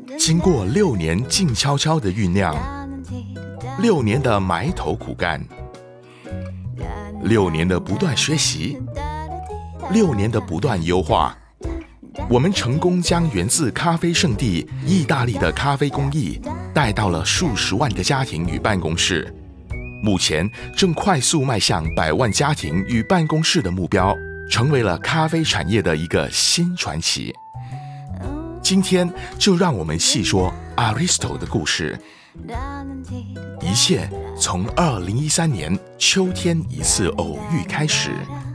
经过6年静悄悄的酝酿，6年的埋头苦干，6年的不断学习，6年的不断优化，我们成功将源自咖啡圣地意大利的咖啡工艺带到了数十万的家庭与办公室。目前正快速迈向100万家庭与办公室的目标，成为了咖啡产业的一个新传奇。今天就让我们细说 Aristo 的故事。一切从2013年秋天一次偶遇开始。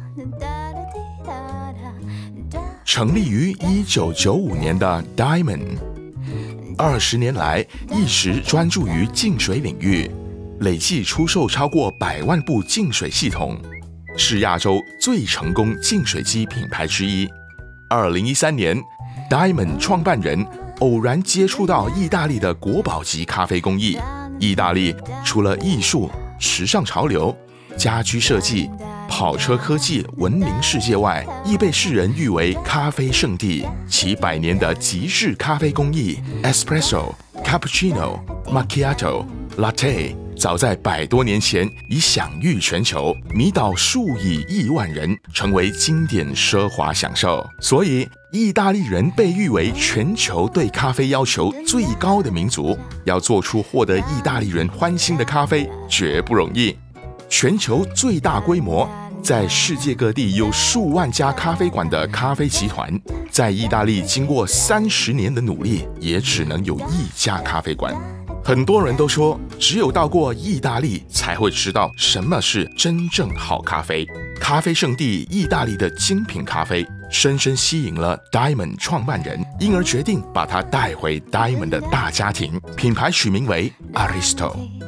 成立于1995年的 Diamond，20年来一直专注于净水领域，累计出售超过100万部净水系统，是亚洲最成功净水机品牌之一。2013年 Diamond 创办人偶然接触到意大利的国宝级咖啡工艺。意大利除了艺术、时尚潮流、家居设计、跑车科技闻名世界外，亦被世人誉为咖啡圣地。其100年的极致咖啡工艺 Espresso、Cappuccino、Macchiato、Latte， 早在100多年前已享誉全球，迷倒数以亿万人，成为经典奢华享受。所以意大利人被誉为全球对咖啡要求最高的民族，要做出获得意大利人欢心的咖啡绝不容易。全球最大规模，在世界各地有数万家咖啡馆的咖啡集团，在意大利经过30年的努力，也只能有1家咖啡馆。很多人都说，只有到过意大利才会知道什么是真正好咖啡。咖啡圣地意大利的精品咖啡深深吸引了 Diamond 创办人，因而决定把它带回 Diamond 的大家庭，品牌取名为 Aristo。